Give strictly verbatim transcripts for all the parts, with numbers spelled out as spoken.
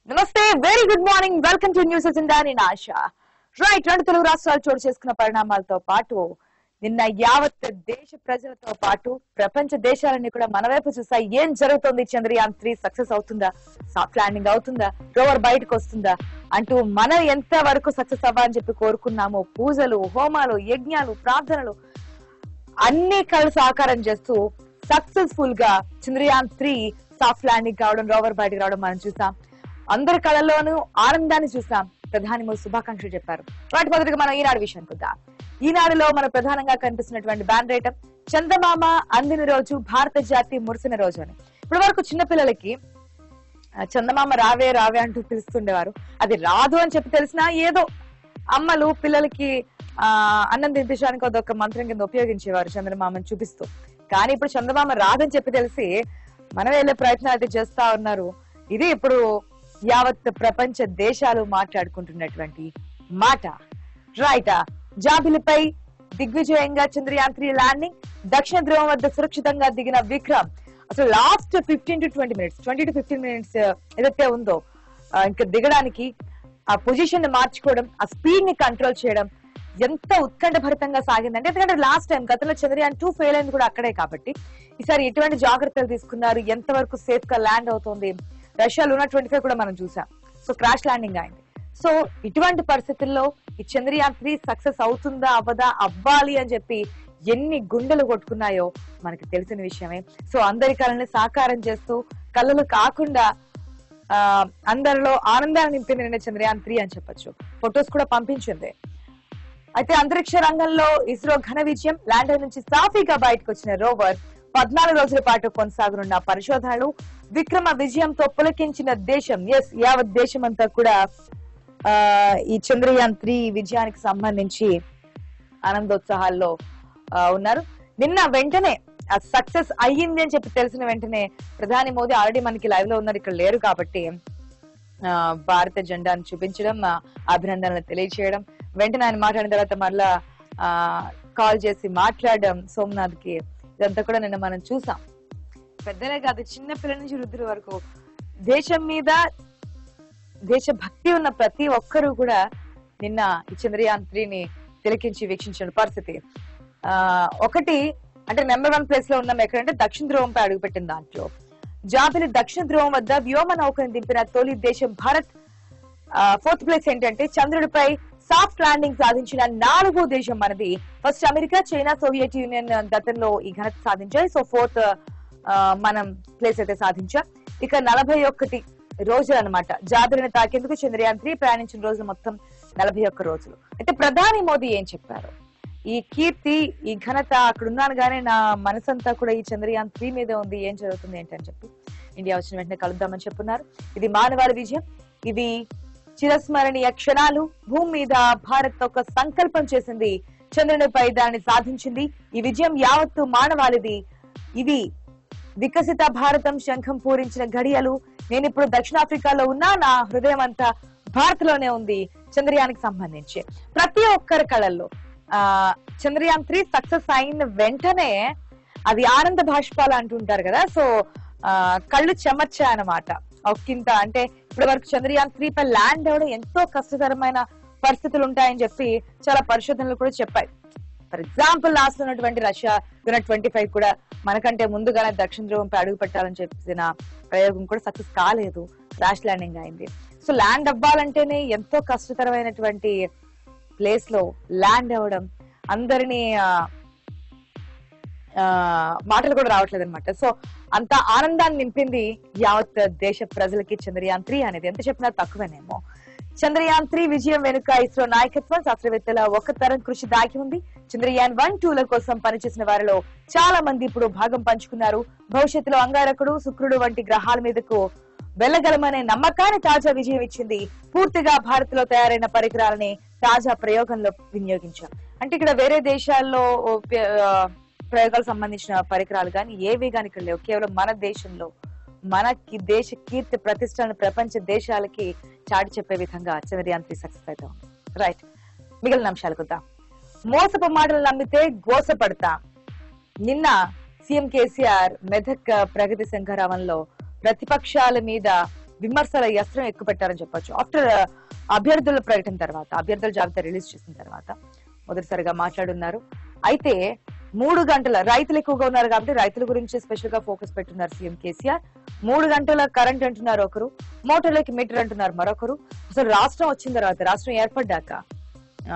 నమస్తే, very good morning. Welcome to news agenda. నేను Asha. Right, రెండు తెలుగు రాష్ట్రాలు చోటు చేసుకున్న పరిణామాలతో పాటు నిన్న యావత్ దేశ ప్రజలతో పాటు ప్రపంచ దేశాలన్నీ కూడా మన వైపు చూసాయి. ఏం జరుగుతుంది? చంద్రయాన్ త్రీ సక్సెస్ అవుతుందా? సాఫ్ట్ ల్యాండింగ్ అవుతుందా? రోవర్ బయటకు వస్తుందా అంటూ మనం ఎంత వరకు సక్సెస్ అవ్వాలని చెప్పి కోరుకున్నామో పూజలు, హోమాలు, యజ్ఞాలు, ప్రార్థనలు అన్ని కళ్ళు సాకారం చేస్తూ సక్సెస్ఫుల్ గా చంద్రయాన్ త్రీ సాఫ్ట్ ల్యాండింగ్ కావడం, రోవర్ బయటకు రావడం మనం చూసాం. అందరి కళల్లోనూ ఆనందాన్ని చూసాం. ప్రధాని మోదీ శుభాకాంక్షలు చెప్పారు. వాటి మొదటిగా మనం ఈనాడు విషయానికి వద్దాం. ఈనాడులో మన ప్రధానంగా కనిపిస్తున్నటువంటి బ్యాన్ రేటం చందమామ అందిన రోజు భారత జాతి మురిసిన రోజు అని. ఇప్పటి వరకు చిన్నపిల్లలకి చందమామ రావే రావే అంటూ పిలుస్తుండేవారు. అది రాదు అని చెప్పి తెలిసినా ఏదో అమ్మలు పిల్లలకి ఆ అన్నం తినిపించడానికి అదొక మంత్రం కింద ఉపయోగించేవారు చందమామని చూపిస్తూ. కానీ ఇప్పుడు చందమామ రాదని చెప్పి తెలిసి మనం వెళ్ళే ప్రయత్నాలు అయితే చేస్తా ఉన్నారు. ఇది ఇప్పుడు యావత్ ప్రపంచ దేశాలు మాట్లాడుకుంటున్నటువంటి మాట. రైటా, జాబిలిపై దిగ్విజయంగా చంద్రయాన్ త్రీ ల్యాండింగ్, దక్షిణ ధ్రువం వద్ద సురక్షితంగా దిగిన విక్రమ్. అసలు last fifteen to twenty minutes twenty to fifteen minutes ఏదైతే ఉందో ఇంకా దిగడానికి ఆ పొజిషన్ ని మార్చుకోవడం, ఆ స్పీడ్ ని కంట్రోల్ చేయడం ఎంత ఉత్కంఠ భరితంగా సాగిందంటే, ఎందుకంటే లాస్ట్ టైం గతంలో చంద్రయాన్ టూ ఫెయిల్ అయింది కూడా అక్కడే కాబట్టి ఈసారి ఎటువంటి జాగ్రత్తలు తీసుకున్నారు, ఎంతవరకు సేఫ్ గా ల్యాండ్ అవుతుంది. రష్యా లూనా ట్వంటీ ఫైవ్ కూడా మనం చూసాం. సో క్రాష్ ల్యాండింగ్ అయింది. సో ఇటువంటి పరిస్థితుల్లో ఈ చంద్రయాన్ త్రీ సక్సెస్ అవుతుందా అవ్వదా, అవ్వాలి అని చెప్పి ఎన్ని గుండెలు కొట్టుకున్నాయో మనకి తెలిసిన విషయమే. సో అందరి కళని సాకారం చేస్తూ కళ్ళలు కాకుండా ఆ అందరిలో ఆనందాన్ని నింపింది నిన్న చంద్రయాన్ త్రీ అని చెప్పొచ్చు. ఫొటోస్ కూడా పంపించింది. అయితే అంతరిక్ష రంగంలో ఇస్రో ఘన విజయం. ల్యాండర్ నుంచి సాఫీగా బయటకు వచ్చిన రోవర్ పద్నాలుగు రోజుల పాటు కొనసాగనున్న పరిశోధనలు విక్రమ విజయంతో పులకించిన దేశం. ఎస్, యావత్ దేశం అంతా కూడా ఆ ఈ చంద్రయాన్ త్రీ విజయానికి సంబంధించి ఆనందోత్సాహాల్లో ఉన్నారు. నిన్న వెంటనే సక్సెస్ అయ్యింది అని చెప్పి తెలిసిన వెంటనే ప్రధాని మోదీ ఆల్రెడీ మనకి లైవ్ లో ఉన్నారు, ఇక్కడ లేరు కాబట్టి ఆ భారత జెండాను చూపించడం, అభినందనలు తెలియచేయడం, వెంటనే ఆయన మాట్లాడిన తర్వాత మళ్ళా ఆ కాల్ చేసి మాట్లాడడం సోమనాథ్ కి, ఇదంతా కూడా నిన్న మనం చూసాం. పెద్దలే కాదు, చిన్న పిల్లల నుంచి వృద్ధుల వరకు దేశం మీద దేశభక్తి ఉన్న ప్రతి ఒక్కరూ కూడా నిన్న ఈ చంద్రయాన్ త్రీని తిలకించి వీక్షించిన పరిస్థితి. ఆ ఒకటి అంటే నెంబర్ వన్ ప్లేస్ లో ఉన్నాం ఎక్కడంటే దక్షిణ ధ్రువంపై అడుగుపెట్టిన దాంట్లో జాబిలి దక్షిణ ధ్రువం వద్ద వ్యోమ నౌకను దింపిన తొలి దేశం భారత్. ఫోర్త్ ప్లేస్ ఏంటంటే చంద్రుడిపై సాఫ్ట్ ల్యాండింగ్ సాధించిన నాలుగో దేశం మనది. First America, China, Soviet Union గతంలో ఈ ఘనత సాధించాయి. సో ఫోర్త్ మనం ప్లేస్ అయితే సాధించాం. ఇక నలభై ఒక్కటి రోజులు అనమాట జాబిలిని తాకేందుకు చంద్రయాన్ త్రీ ప్రయాణించిన రోజులు మొత్తం నలభై ఒక్క రోజులు. అయితే ప్రధాని మోదీ ఏం చెప్పారు? ఈ కీర్తి, ఈ ఘనత అక్కడ ఉన్నాను గానీ నా మనసంతా కూడా ఈ చంద్రయాన్ త్రీ మీదే ఉంది, ఏం జరుగుతుంది ఏంటని చెప్పి ఇండియా వచ్చిన వెంటనే కలుద్దామని చెప్పున్నారు. ఇది మానవాళి విజయం, ఇది చిరస్మరణీయ క్షణాలు. భూమి మీద భారత్ ఒక సంకల్పం చేసింది, చంద్రునిపై దాన్ని సాధించింది. ఈ విజయం యావత్తు మానవాళిది. ఇవి వికసిత భారతం శంఖం పూరించిన ఘడియలు. నేను ఇప్పుడు దక్షిణాఫ్రికాలో ఉన్నా, నా హృదయం అంతా భారత్ లోనే ఉంది. చంద్రయానికి సంబంధించి ప్రతి ఒక్కరి కళల్లో ఆ చంద్రయాన్ త్రీ సక్సెస్ అయిన వెంటనే అది ఆనంద భాష్పాలు అంటుంటారు కదా. సో ఆ కళ్ళు చెమర్చాయన్నమాట. ఒక్కింత అంటే ఇప్పటి వరకు చంద్రయాన్ త్రీ పై ల్యాండ్ అవ్వడం ఎంతో కష్టతరమైన పరిస్థితులు ఉంటాయని చెప్పి చాలా పరిశోధనలు కూడా చెప్పాయి. ఫర్ ఎగ్జాంపుల్ లాస్ట్ ఉన్నటువంటి రష్యా లూనా ట్వంటీ ఫైవ్ కూడా మనకంటే ముందుగానే దక్షిణ ధ్రువంపై అడుగు పెట్టాలని చెప్పిన ప్రయోగం కూడా సక్సెస్ కాలేదు, క్రాష్ ల్యాండింగ్ అయింది. సో ల్యాండ్ అవ్వాలంటేనే ఎంతో కష్టతరమైనటువంటి ప్లేస్ లో ల్యాండ్ అవ్వడం అందరినీ ఆ మాటలు కూడా రావట్లేదు అనమాట. సో అంత ఆనందాన్ని నింపింది యావత్ దేశ ప్రజలకి చంద్రయాన్ త్రీ అనేది. ఎంత చెప్పినా తక్కువేనేమో. చంద్రయాన్ త్రీ విజయం వెనుక ఇస్రో నాయకత్వం, శాస్త్రవేత్తల ఒక తరం కృషి దాగి ఉంది. చంద్రయాన్ వన్ టూ ల కోసం పనిచేసిన వారిలో చాలా మంది ఇప్పుడు భాగం పంచుకున్నారు. భవిష్యత్తులో అంగారకుడు, శుక్రుడు వంటి గ్రహాల మీదకు వెళ్లగలమనే నమ్మకాన్ని తాజా విజయం ఇచ్చింది. పూర్తిగా భారత్ లో తయారైన పరికరాలని తాజా ప్రయోగంలో వినియోగించాం. అంటే ఇక్కడ వేరే దేశాల్లో ప్రయోగాలకు సంబంధించిన పరికరాలు కానీ ఏవి కానీ ఇక్కడ లేవు. కేవలం మన దేశంలో మనకి దేశ కీర్తి ప్రతిష్టలను ప్రపంచ దేశాలకి చాటి చెప్పే విధంగా చంద్రయాన్ త్రీ సక్సెస్ అయితే ఉంది. రైట్, మిగిలిన అంశాలకు వద్దాం. మోసపు మాటలు నమ్మితే గోసపడతా. నిన్న సీఎం కేసీఆర్ మెదక్ ప్రగతి శంఖరావంలో ప్రతిపక్షాల మీద విమర్శల అస్త్రం ఎక్కువ పెట్టారని చెప్పొచ్చు. ఆఫ్టర్ అభ్యర్థుల ప్రకటన తర్వాత, అభ్యర్థుల జాబితా రిలీజ్ చేసిన తర్వాత మొదటిసారిగా మాట్లాడున్నారు. అయితే మూడు గంటల రైతులు ఎక్కువగా ఉన్నారు కాబట్టి రైతుల గురించి స్పెషల్ గా ఫోకస్ పెట్టున్నారు సీఎం కేసీఆర్. మూడు గంటల కరెంట్ అంటున్నారు ఒకరు, మోటార్లకి మీటర్ అంటున్నారు మరొకరు. అసలు రాష్ట్రం వచ్చిన తర్వాత, రాష్ట్రం ఏర్పడ్డాక ఆ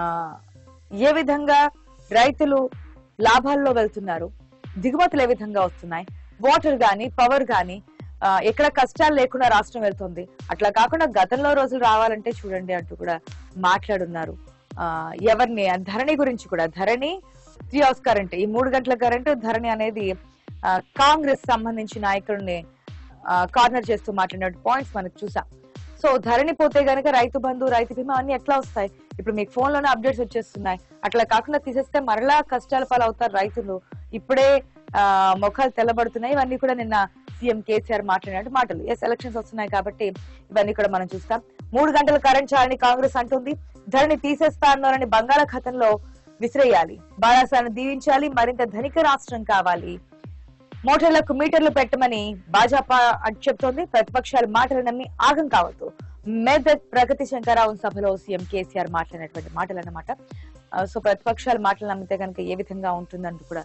ఏ విధంగా రైతులు లాభాల్లో వెళ్తున్నారు, దిగుమతులు ఏ విధంగా వస్తున్నాయి, వాటర్ గాని పవర్ గాని ఎక్కడ కష్టాలు లేకుండా రాష్ట్రం వెళ్తుంది, అట్లా కాకుండా గతంలో రోజులు రావాలంటే చూడండి అంటూ కూడా మాట్లాడున్నారు. ఆ ఎవరిని ధరణి గురించి కూడా, ధరణి త్రీ అవర్స్ కరెంట్, ఈ మూడు గంటల కరెంటు ధరణి అనేది కాంగ్రెస్ సంబంధించిన నాయకుల్ని కార్నర్ చేస్తూ మాట్లాడిన పాయింట్స్ మనకు చూసాం. సో ధరణి పోతే గనక రైతు బంధు, రైతు బీమా అన్ని ఎట్లా వస్తాయి? ఇప్పుడు మీకు ఫోన్ లోనే అప్డేట్స్ వచ్చేస్తున్నాయి. అట్లా కాకుండా తీసేస్తే మరలా కష్టాల పాలు అవుతారు రైతులు. ఇప్పుడే ఆ ముఖాలు తెల్లబడుతున్నాయి. ఇవన్నీ కూడా నిన్న సీఎం కేసీఆర్ మాట్లాడినట్టు మాటలు. ఎస్, ఎలక్షన్స్ వస్తున్నాయి కాబట్టి ఇవన్నీ కూడా మనం చూస్తాం. మూడు గంటల కరెంట్ చాలని కాంగ్రెస్ అంటుంది. ధరణి తీసేస్తా అన్నారని బంగాళాఖాతంలో విసిరేయాలి, బారాసాను దీవించాలి, మరింత ధనిక రాష్ట్రం కావాలి, మోటార్లకు మీటర్లు పెట్టమని భాజపా అని చెప్తోంది. ప్రతిపక్షాలు మాటలు నమ్మి ఆగం కావద్దు. మెదక్ ప్రగతి శంకరావు సభలో సీఎం కేసీఆర్ మాట్లాడినటువంటి మాటలు అన్నమాట. సో ప్రతిపక్షాలు మాటలు నమ్మితే కనుక ఏ విధంగా ఉంటుందంటూ కూడా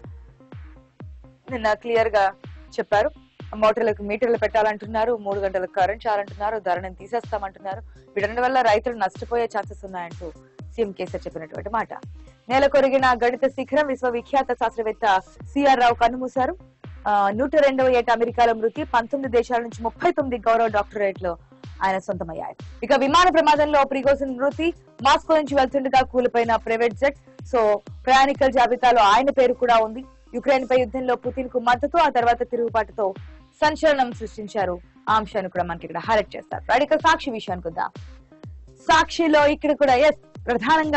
నిన్న క్లియర్ గా చెప్పారు. మోటార్లకు మీటర్లు పెట్టాలంటున్నారు, మూడు గంటల కరెంట్ చాలంటున్నారు, ధరని తీసేస్తామంటున్నారు. వీటన్నిటి వల్ల రైతులు నష్టపోయే ఛాన్సెస్ ఉన్నాయంటూ సీఎం కేసీఆర్ చెప్పినటువంటి మాట. నేల కొరిగిన గణిత శిఖరం విశ్వవిఖ్యాత శాస్త్రవేత్త సిఆర్ రావు కన్నుమూశారు. నూట రెండవ ఏట అమెరికాలో మృతి, పంతొమ్మిది దేశాల నుంచి ముప్పై తొమ్మిది గౌరవ డాక్టరేట్లు ఆయన సొంతమయ్యాయి. ఇక విమాన ప్రమాదంలో ప్రిగోజిన్ మృతి, మాస్కో నుంచి వెళ్తుండగా కూలిపోయిన ప్రైవేట్ జెట్. సో ప్రయాణికుల జాబితాలో ఆయన పేరు కూడా ఉంది. యుక్రెయిన్ పై యుద్ధంలో పుతిన్ కు మద్దతు, ఆ తర్వాత తిరుగుబాటుతో సంచలనం సృష్టించారు. ఆ అంశాన్ని కూడా మనకి ఇక్కడ హైలైట్ చేస్తారు. రాడికల్ సాక్షి విషయానికి వద్దాం. సాక్షిలో ఇక్కడ కూడా ఎస్ ప్రధానంగా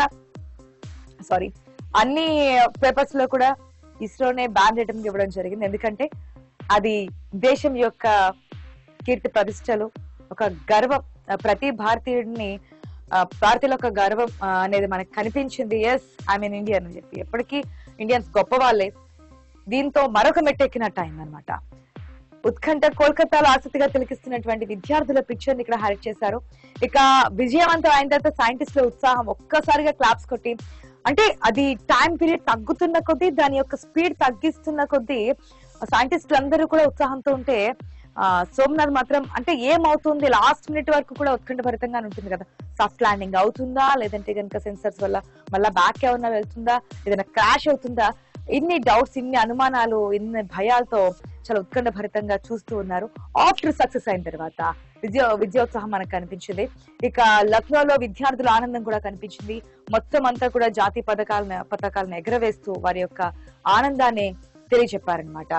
సారీ అన్ని పేపర్స్ లో కూడా ఇస్రోనే బ్యాన్ రేటింగ్ ఇవ్వడం జరిగింది. ఎందుకంటే అది దేశం యొక్క కీర్తి ప్రతిష్టలు, ఒక గర్వం, ప్రతి భారతీయుడిని భారతీయుల ఒక గర్వం అనేది మనకు కనిపించింది. ఎస్ ఐ మీన్ ఇండియన్ అని చెప్పి, ఎప్పటికీ ఇండియన్స్ గొప్ప వాళ్ళే. దీంతో మరొక మెట్టెక్కినట్టు అయిందనమాట. ఉత్కంఠ కోల్కతాలో ఆసక్తిగా తిలకిస్తున్నటువంటి విద్యార్థుల పిక్చర్ ని ఇక్కడ హైలైట్ చేశారు. ఇక విజయవంతం అయిన తర్వాత సైంటిస్టుల ఉత్సాహం ఒక్కసారిగా క్లాప్స్ కొట్టి, అంటే అది టైం పీరియడ్ తగ్గుతున్న కొద్దీ, దాని యొక్క స్పీడ్ తగ్గిస్తున్న కొద్దీ సైంటిస్టులు అందరూ కూడా ఉత్సాహంతో ఉంటే ఆ సోమనాథ్ మాత్రం అంటే ఏమవుతుంది లాస్ట్ మినిట్ వరకు కూడా ఉత్కంఠభరితంగా ఉంటుంది కదా. సాఫ్ట్ ల్యాండింగ్ అవుతుందా, లేదంటే కనుక సెన్సర్స్ వల్ల మళ్ళా బ్యాక్ ఏమన్నా వెళ్తుందా, ఏదైనా క్రాష్ అవుతుందా, ఇన్ని డౌట్స్, ఇన్ని అనుమానాలు, ఇన్ని భయాలతో చాలా ఉత్కంఠ భరితంగా చూస్తూ ఉన్నారు. ఆఫ్టర్ సక్సెస్ అయిన తర్వాత విద్య విద్యోత్సాహం మనకు కనిపించింది. ఇక లక్నోలో విద్యార్థుల ఆనందం కూడా కనిపించింది. మొత్తం అంతా కూడా జాతీయ పథకాలను పథకాలను ఎగరవేస్తూ వారి యొక్క ఆనందాన్ని తెలియజెప్పారనమాట.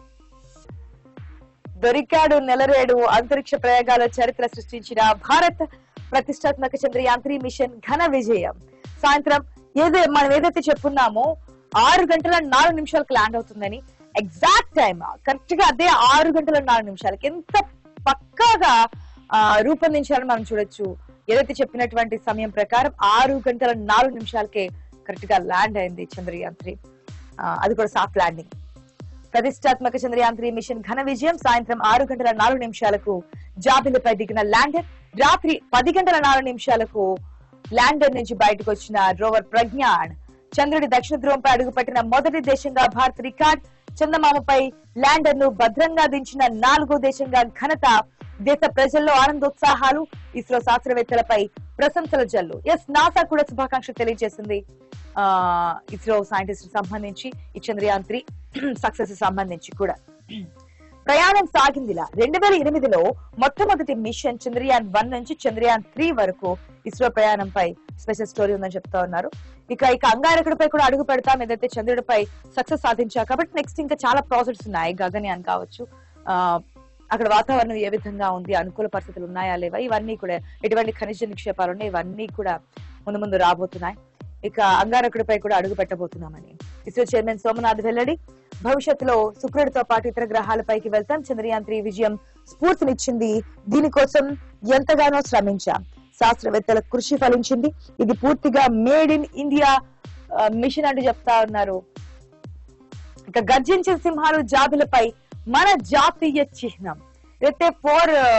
దొరికాడు నెలరేడు, అంతరిక్ష ప్రయోగాల చరిత్ర సృష్టించిన భారత్, ప్రతిష్టాత్మక చంద్రయాన్ త్రీ మిషన్ ఘన విజయం. సాయంత్రం ఏదో మనం ఏదైతే చెప్పున్నామో ఆరు గంటల నాలుగు నిమిషాలకు ల్యాండ్ అవుతుందని, ఎగ్జాక్ట్ టైం కరెక్ట్ గా అదే ఆరు గంటల నాలుగు నిమిషాలకి ఎంత పక్కాగా ఆ రూపొందించాలని మనం చూడొచ్చు. ఏదైతే చెప్పినటువంటి సమయం ప్రకారం ఆరు గంటల నాలుగు నిమిషాలకే కరెక్ట్ గా ల్యాండ్ అయింది చంద్రయాన్ త్రీ. అది కూడా సాఫ్ట్ ల్యాండింగ్. ప్రతిష్టాత్మక చంద్రయాన్ త్రీ మిషన్ ఘన విజయం. సాయంత్రం ఆరు గంటల నాలుగు నిమిషాలకు జాబిలిపై దిగిన ల్యాండర్, రాత్రి పది గంటల నాలుగు నిమిషాలకు ల్యాండర్ నుంచి బయటకు వచ్చిన రోవర్ ప్రజ్ఞాన్ చంద్రుడి దక్షిణ ధ్రువంపై అడుగుపెట్టిన మొదటి దేశంగా భారత్ రికార్డ్. చందమామపై ల్యాండర్ ను భద్రంగా దించిన నాలుగో దేశంగా ఘనత. దేశ ప్రజల్లో ఆనందోత్సాహాలు, ఇస్రో శాస్త్రవేత్తలపై ప్రశంసల జల్లు. ఎస్, నాసా కూడా శుభాకాంక్షలు తెలియజేసింది ఆ ఇస్రో సైంటిస్ట్ సంబంధించి ఈ చంద్రయాన్ త్రీ సక్సెస్ సంబంధించి కూడా. ప్రయాణం సాగిందిలా. రెండు వేల ఎనిమిదిలో మొట్టమొదటి మిషన్ చంద్రయాన్ వన్ నుంచి చంద్రయాన్ త్రీ వరకు ఇస్రో ప్రయాణంపై స్పెషల్ స్టోరీ ఉందని చెప్తా ఉన్నారు. ఇక ఇక అంగారకుడిపై కూడా అడుగు పెడతాం, ఏదైతే చంద్రుడిపై సక్సెస్ సాధించా కాబట్టి నెక్స్ట్ ఇంకా చాలా ప్రాజెక్ట్స్ ఉన్నాయి. గగన్యాన్ కావచ్చు, ఆ అక్కడ వాతావరణం ఏ విధంగా ఉంది, అనుకూల పరిస్థితులు ఉన్నాయా లేవా, ఇవన్నీ కూడా ఎటువంటి ఖనిజ నిక్షేపాలు ఉన్నాయి, ఇవన్నీ కూడా ముందు ముందు రాబోతున్నాయి. ఇక అంగారకుడిపై కూడా అడుగు పెట్టబోతున్నామని ఇస్రో చైర్మన్ సోమనాథ్ వెల్లడి. భవిష్యత్తులో శుక్రుడితో పాటు ఇతర గ్రహాలపైకి వెళ్తాం. చంద్రయాన్ త్రీ విజయం స్ఫూర్తినిచ్చింది. దీనికోసం ఎంతగానో శ్రమించాం. శాస్త్రవేత్తల కృషి ఫలించింది. ఇది పూర్తిగా మేడ్ ఇన్ ఇండియా మిషన్ అంటూ చెప్తా ఉన్నారు. ఇక గర్జించిన సింహాలు జాబిలపై మన జాతీయ చిహ్నం. అయితే ఫోర్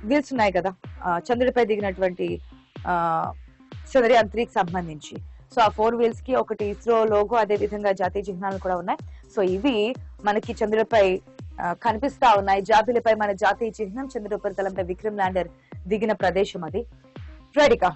వీల్స్ ఉన్నాయి కదా చంద్రుడిపై దిగినటువంటి ఆ చంద్రయాన్ త్రీకి సంబంధించి. సో ఆ ఫోర్ వీల్స్ కి ఒకటి ఇస్రో లోగో, అదే విధంగా జాతీయ చిహ్నాలు కూడా ఉన్నాయి. సో ఇవి మనకి చంద్రుడిపై కనిపిస్తా ఉన్నాయి. జాబిలిపై మన జాతీయ చిహ్నం, చంద్రుడి ఉపరితలంపై విక్రమ్ ల్యాండర్ దిగిన ప్రదేశం అది. రెడీగా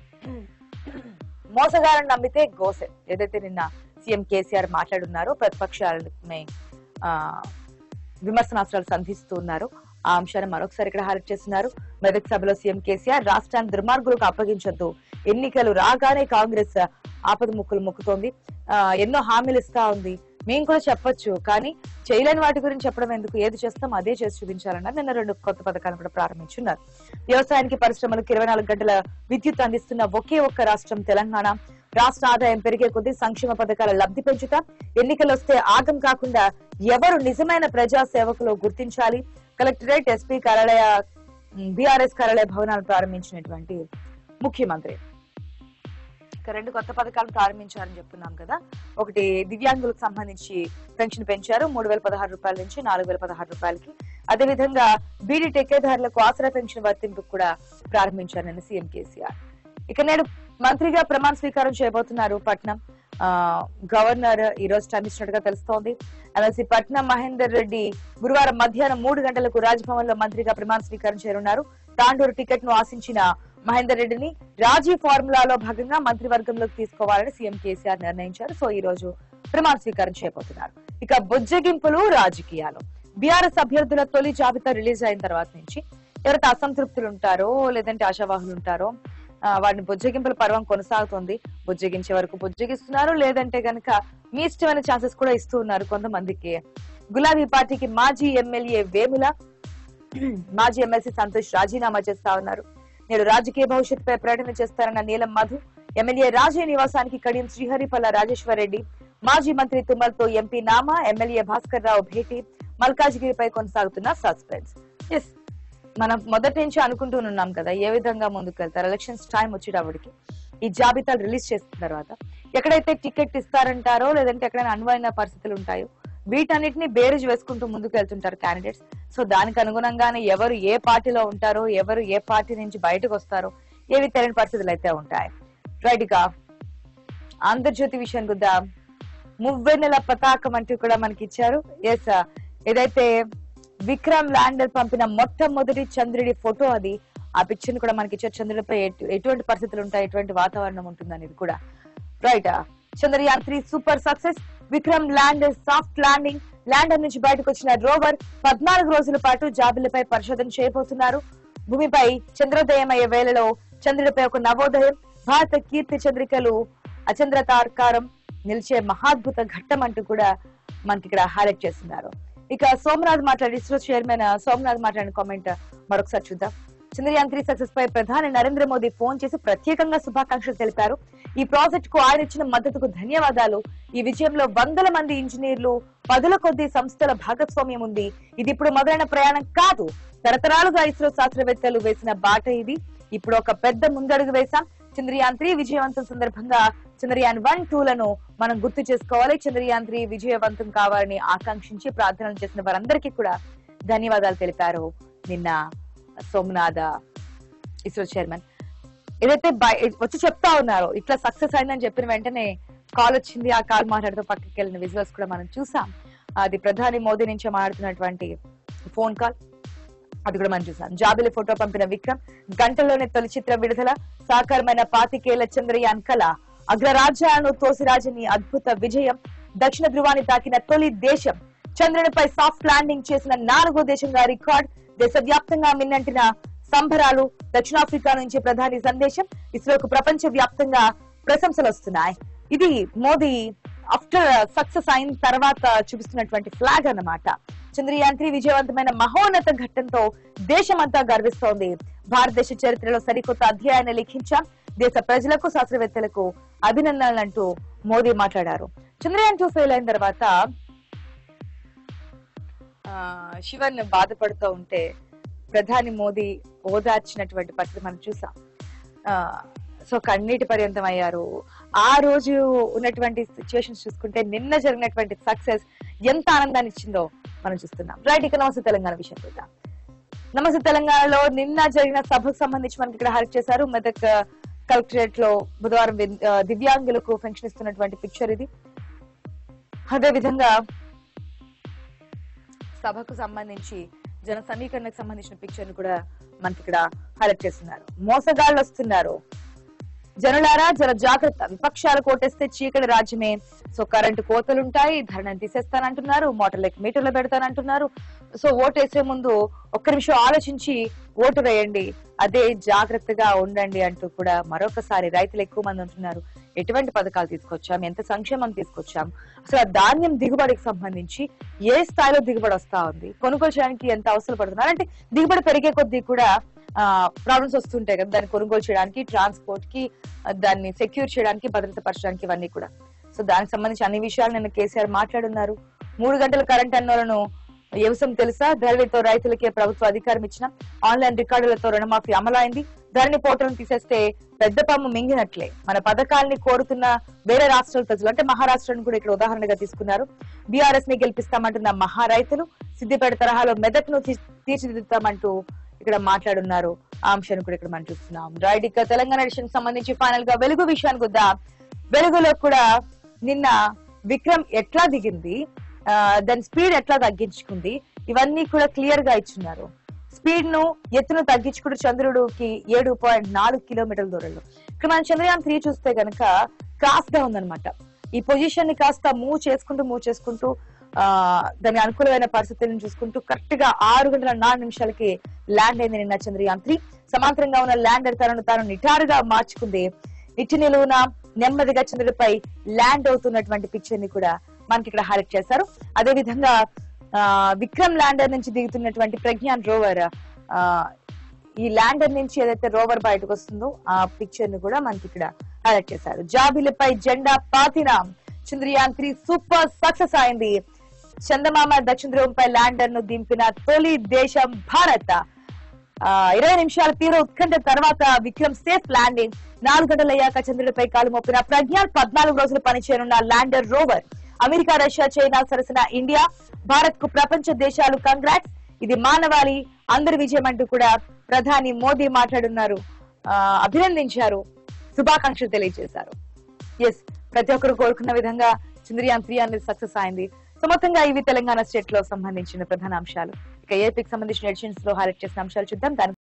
మోసగారని నమ్మితే గోసె, ఏదైతే నిన్న సీఎం కేసీఆర్ మాట్లాడున్నారో, ప్రతిపక్షాలని ఆ విమర్శనాస్త్రాలు సంధిస్తూ ఉన్నారు. ఆ అంశాన్ని మరొకసారి ఇక్కడ హైలైట్ చేస్తున్నారు. మెదక్ సభలో సీఎం కేసీఆర్ రాష్ట్రాన్ని దుర్మార్గులకు అప్పగించొద్దు, ఎన్నికలు రాగానే కాంగ్రెస్ ఆపద ముక్కులు మొక్కుతోంది, ఆ ఎన్నో హామీలు ఇస్తా ఉంది, మేము కూడా చెప్పొచ్చు కానీ చేయలేని వాటి గురించి చెప్పడం ఎందుకు, ఏది చేస్తాం అదే చేసి చూపించాలన్నారు. నిన్న రెండు కొత్త పథకాలను కూడా ప్రారంభించున్నారు. వ్యవసాయానికి, పరిశ్రమలకు ఇరవై నాలుగు గంటల విద్యుత్ అందిస్తున్న ఒకే ఒక్క రాష్ట్రం తెలంగాణ. రాష్ట్ర ఆదాయం పెరిగే కొద్దీ సంక్షేమ పథకాల లబ్ధి పెంచుతాం, ఎన్నికలు వస్తే ఆగం కాకుండా ఎవరు నిజమైన ప్రజా సేవకులు గుర్తించాలి. కలెక్టరేట్, ఎస్పీ కార్యాలయ, బీఆర్ఎస్ కార్యాలయ భవనాలు ప్రారంభించినటువంటి ముఖ్యమంత్రి. రెండు కొత్త పథకాలను ప్రారంభించారని చెప్తున్నాం కదా. ఒకటి దివ్యాంగులకు సంబంధించి పెన్షన్ పెంచారు, మూడు వేల పదహారు రూపాయల నుంచి నాలుగు వేల పదహారు రూపాయలకి. అదేవిధంగా బీడీ టెక్కేదారులకు ఆసరా పెన్షన్ వర్తింపు కూడా ప్రారంభించారని సీఎం కేసీఆర్. ఇక నేడు మంత్రిగా ప్రమాణ స్వీకారం చేయబోతున్నారు పట్నం ఆ గవర్నర్ ఈ రోజు టైం ఇచ్చినట్టుగా తెలుస్తోంది. ఎమ్మెల్సీ పట్నం మహేందర్ రెడ్డి గురువారం మధ్యాహ్నం మూడు గంటలకు రాజ్భవన్ లో మంత్రిగా ప్రమాణ స్వీకారం చేయనున్నారు. తాండూరు టికెట్ ను ఆశించిన మహేందర్ రెడ్డిని రాజీ ఫార్ములాలో భాగంగా మంత్రివర్గంలోకి తీసుకోవాలని సీఎం కేసీఆర్ నిర్ణయించారు. సో ఈ రోజు ప్రమాణ స్వీకారం చేయబోతున్నారు. ఇక బుజ్జగింపులు రాజకీయాలు. బీఆర్ఎస్ అభ్యర్థుల తొలి జాబితా రిలీజ్ అయిన తర్వాత నుంచి ఎవరైతే అసంతృప్తులు ఉంటారో లేదంటే ఆశావాహులు ఉంటారో వాడిని బుజ్జగింపుల పర్వం కొనసాగుతోంది. బుజ్జగించే వరకు బుజ్జగిస్తున్నారు, లేదంటే గనక మీ ఇష్టమైన ఛాన్సెస్ కూడా ఇస్తూ ఉన్నారు కొంతమందికి. గులాబీ పార్టీకి మాజీ ఎమ్మెల్యే వేముల, మాజీ ఎమ్మెల్సీ సంతోష్ రాజీనామా చేస్తా ఉన్నారు. నేడు రాజకీయ భవిష్యత్తుపై ప్రకటన చేస్తారన్న నీలం మధు, ఎమ్మెల్యే రాజే నివాసానికి కడియం శ్రీహరిపల్ల రాజేశ్వర్ రెడ్డి, మాజీ మంత్రి తుమ్మలతో ఎంపీ నామా, ఎమ్మెల్యే భాస్కర్ రావు భేటీ, మల్కాజ్గిరిపై కొనసాగుతున్న సస్పెన్స్. ఎస్, మనం మొదటి నుంచి అనుకుంటూనున్నాం కదా ఏ విధంగా ముందుకు వెళ్తారు. ఎలక్షన్స్ టైం వచ్చేటప్పటికి ఈ జాబితాలు రిలీజ్ చేసిన తర్వాత ఎక్కడైతే టికెట్ ఇస్తారంటారో లేదంటే ఎక్కడైనా అనువైన పరిస్థితులు ఉంటాయో వీటన్నిటిని బేరీజ్ వేసుకుంటూ ముందుకు వెళ్తుంటారు క్యాండిడేట్స్. సో దానికి అనుగుణంగానే ఎవరు ఏ పార్టీలో ఉంటారో, ఎవరు ఏ పార్టీ నుంచి బయటకు వస్తారో ఏవి తెలియని పరిస్థితులు అయితే ఉంటాయి. రైట్ గా ఆంధ్రజ్యోతి విషయం కూడా మువ్వెన్నెల పతాకం అంటూ కూడా మనకి ఇచ్చారు. ఎస్, ఏదైతే విక్రమ్ ల్యాండర్ పంపిన మొట్టమొదటి చంద్రుడి ఫోటో అది. ఆ పిక్చర్ ని కూడా మనకి ఇచ్చారు. చంద్రుడిపై ఎటువంటి పరిస్థితులు ఉంటాయి, ఎటువంటి వాతావరణం ఉంటుంది అనేది కూడా. Right, Chandrayaan three super success. Vikram lander soft landing. Lander నుంచి బయటకు వచ్చిన రోవర్ పద్నాలుగు రోజుల పాటు జాబిలిపై పరిశోధన చేయబోతున్నారు. భూమిపై చంద్రోదయం అయ్యే వేళలో చంద్రుడిపై ఒక నవోదయం. భారత కీర్తి చంద్రికలు అచంద్ర తార్కారం నిలిచే మహాద్భుత ఘట్టం అంటూ కూడా మనకి ఇక్కడ హైలైట్ చేస్తున్నారు. ఇక సోమనాథ్ మాట్లాడి ఇస్రో చైర్మన్ సోమనాథ్ మాట్లాడిన కామెంట్ మరొకసారి చూద్దాం. చంద్రయాన్ త్రీ సక్సెస్ పై ప్రధాని నరేంద్ర మోదీ ఫోన్ చేసి ప్రత్యేకంగా శుభాకాంక్షలు తెలిపారు. ఈ ప్రాజెక్ట్ కు ఆయన ఇచ్చిన మద్దతుకు ధన్యవాదాలు. ఈ విజయంలో వందల మంది ఇంజనీర్లు, పదుల కొద్ది సంస్థల భాగస్వామ్యం ఉంది. ఇది ఇప్పుడు మొదలైన ప్రయాణం కాదు, తరతరాలుగా ఇస్రో శాస్త్రవేత్తలు వేసిన బాట ఇది. ఇప్పుడు ఒక పెద్ద ముందడుగు వేశాం. చంద్రయాన్ త్రీ విజయవంతం సందర్భంగా చంద్రయాన్ వన్ టూ లను మనం గుర్తు చేసుకోవాలి. చంద్రయాన్ త్రీ విజయవంతం కావాలని ఆకాంక్షించి ప్రార్థనలు చేసిన వారందరికీ కూడా ధన్యవాదాలు తెలిపారు నిన్న సోమనాథ్ ఇస్రో చైర్మన్. ఏదైతే వచ్చి చెప్తా ఉన్నారో ఇట్లా సక్సెస్ అయిందని చెప్పిన వెంటనే కాల్ వచ్చింది. ఆ కాల్ మాట్లాడుతూ పక్కకి వెళ్ళిన విజువల్స్ కూడా మనం చూసాం. అది ప్రధాని మోదీ నుంచి మాట్లాడుతున్నటువంటి ఫోన్ కాల్, అది కూడా మనం చూసాం. జాబిలి ఫోటో పంపిన విక్రమ్, గంటల్లోనే తొలి చిత్ర విడుదల. సాకారమైన పాతికేళ్ల చంద్రయాన్ కళ, అగ్రరాజ్యాలను తోసిరాజని అద్భుత విజయం. దక్షిణ ధృవాన్ని తాకిన తొలి దేశం, చంద్రునిపై సాఫ్ట్ ల్యాండింగ్ చేసిన నాలుగో దేశంగా రికార్డ్. దేశవ్యాప్తంగా మిన్నంటిన సంబరాలు. దక్షిణాఫ్రికా నుంచి ప్రధాని సందేశం. ఇస్రోకు ప్రపంచ వ్యాప్తంగా ప్రశంసలు వస్తున్నాయి. ఇది మోదీ ఆఫ్టర్ సక్సెస్ అయిన తర్వాత చూపిస్తున్నటువంటి ఫ్లాగ్ అన్నమాట. చంద్రయాన్ త్రీ విజయవంతమైన మహోన్నత ఘట్టంతో దేశమంతా గర్విస్తోంది. భారతదేశ చరిత్రలో సరికొత్త అధ్యాయాన్ని లిఖించాం. దేశ ప్రజలకు, శాస్త్రవేత్తలకు అభినందనలంటూ మోదీ మాట్లాడారు. చంద్రయాన్ టూ ఫెయిల్ అయిన తర్వాత ఆ శివన్ బాధపడుతూ ఉంటే ప్రధాని మోదీ ఓదార్చినటువంటి పరిస్థితి మనం చూసాం. ఆ సో కన్నీటి పర్యంతం అయ్యారు. ఆ రోజు ఉన్నటువంటి సిచ్యువేషన్స్ చూసుకుంటే నిన్న జరిగినటువంటి సక్సెస్ ఎంత ఆనందాన్ని ఇచ్చిందో మనం చూస్తున్నాం. రైట్, ఇక నమస్తే తెలంగాణ విషయం చూద్దాం. నమస్తే తెలంగాణలో నిన్న జరిగిన సభకు సంబంధించి మనకి ఇక్కడ హైలైట్ చేశారు. మెదక్ కలెక్టరేట్ లో బుధవారం దివ్యాంగులకు పెన్షన్ ఇస్తున్నటువంటి పిక్చర్ ఇది. అదే విధంగా సభకు సంబంధించి జన సమీకరణకు సంబంధించిన పిక్చర్ ని కూడా మనకి ఇక్కడ హైలైట్ చేస్తున్నారు. మోసగాళ్ళు వస్తున్నారు, జనులారా జర జాగ్రత్త, విపక్షాలు కోటేస్తే చీకటి రాజ్యమే. సో కరెంటు కోతలుంటాయి, ధరణను తీసేస్తానంటున్నారు, మోటార్లకి మీటర్లు పెడతానంటున్నారు. సో ఓటు వేసే ముందు ఒక్క నిమిషం ఆలోచించి ఓటు వేయండి, అదే జాగ్రత్తగా ఉండండి అంటూ కూడా మరొకసారి రైతులు ఎక్కువ మంది ఉంటున్నారు. ఎటువంటి పథకాలు తీసుకొచ్చాం, ఎంత సంక్షేమం తీసుకొచ్చాం, అసలు ధాన్యం దిగుబడికి సంబంధించి ఏ స్థాయిలో దిగుబడి వస్తా ఉంది, కొనుగోలు చేయడానికి ఎంత అవసరం పడుతున్నారు అంటే దిగుబడి పెరిగే కొద్దీ కూడా ఆ ప్రాబ్లమ్స్ వస్తుంటాయి కదా, దాన్ని కొనుగోలు చేయడానికి, ట్రాన్స్పోర్ట్ కి, దాన్ని సెక్యూర్ చేయడానికి, భద్రత పరచడానికి, ఇవన్నీ కూడా. సో దానికి సంబంధించి అన్ని విషయాలు నిన్న కేసీఆర్ మాట్లాడున్నారు. మూడు గంటల కరెంట్ అన్నోలను వ్యవసాయం తెలుసా, ధరణితో రైతులకే ప్రభుత్వ అధికారం ఇచ్చిన, ఆన్లైన్ రికార్డులతో రుణమాఫీ అమలైంది, ధరణి పోర్టల్ను తీసేస్తే పెద్ద పమ్ము మింగినట్లే. మన పథకాల్ని కోరుతున్న వేరే రాష్ట్రాల ప్రజలు అంటే మహారాష్ట్రను కూడా ఇక్కడ ఉదాహరణగా తీసుకున్నారు. బీఆర్ఎస్ ని గెలిపిస్తామంటున్న మహా రైతులు సిద్దిపేట తరహాలో మెదక్ ను తీర్చిదిద్దామంటూ ఇక్కడ మాట్లాడున్నారు. ఆ అంశాన్ని కూడా ఇక్కడ మనం చూస్తున్నాం. రైట్, ఇక తెలంగాణ ఎడిషన్ సంబంధించి ఫైనల్ గా వెలుగు విషయానికి వద్దాం. వెలుగులో కూడా నిన్న విక్రమ్ ఎట్లా దిగింది, ఆ దాని స్పీడ్ ఎట్లా తగ్గించుకుంది, ఇవన్నీ కూడా క్లియర్ గా ఇచ్చున్నారు. స్పీడ్ ను ఎత్తును తగ్గించుకుంటూ చంద్రుడికి ఏడు పాయింట్ నాలుగు కిలోమీటర్ల దూరంలో. ఇక్కడ మనం చంద్రయాన్ త్రీ చూస్తే గనక క్రాస్ గా ఉందన్నమాట. ఈ పొజిషన్ ని కాస్త మూవ్ చేసుకుంటూ మూవ్ చేసుకుంటూ ఆ దాని అనుకూలమైన పరిస్థితులను చూసుకుంటూ కరెక్ట్ గా ఆరు గంటల నాలుగు నిమిషాలకి ల్యాండ్ అయింది నిన్న చంద్రయాన్ త్రీ. సమాంతరంగా ఉన్న ల్యాండర్ తనను తాను నిటారుగా మార్చుకుంది. నిట్టి నిలువున నెమ్మదిగా చంద్రుడిపై ల్యాండ్ అవుతున్నటువంటి పిక్చర్ ని కూడా మనకి ఇక్కడ హైలైట్ చేశారు. అదే విధంగా ఆ విక్రమ్ ల్యాండర్ నుంచి దిగుతున్నటువంటి ప్రజ్ఞాన్ రోవర్, ఆ ఈ ల్యాండర్ నుంచి ఏదైతే రోవర్ బయటకు వస్తుందో ఆ పిక్చర్ ని కూడా మనకి ఇక్కడ హైలైట్ చేశారు. జాబిలిపై జెండా పాతిన చంద్రయాన్ త్రీ సూపర్ సక్సెస్ అయింది. చందమామ దక్షిణ ధ్రువంపై ల్యాండర్ ను దింపిన తొలి దేశం భారత్. ఆ ఇరవై నిమిషాల తీవ్ర ఉత్కంఠ తర్వాత విక్రమ్ సేఫ్ ల్యాండింగ్. నాలుగు గంటలు అయ్యాక చంద్రుడిపై కాలు మోపిన ప్రజ్ఞాన్ పద్నాలుగు రోజులు పనిచేయనున్న lander rover. America, Russia, China సరసన ఇండియా, భారత్ కు ప్రపంచ దేశాలు కంగ్రాట్స్, ఇది మానవాళి అందరి విజయం అంటూ కూడా ప్రధాని మోదీ మాట్లాడున్నారు. ఆ అభినందించారు, శుభాకాంక్షలు తెలియజేశారు. ఎస్, ప్రతి ఒక్కరు కోరుకున్న విధంగా చంద్రయాన్ త్రీ అనేది సక్సెస్ అయింది. సో మొత్తంగా ఇవి తెలంగాణ స్టేట్ లో సంబంధించిన ప్రధాన అంశాలు. ఇక ఏపీకి సంబంధించిన ఎడిషన్స్ లో హైలైట్ చేసిన అంశాలు చూద్దాం.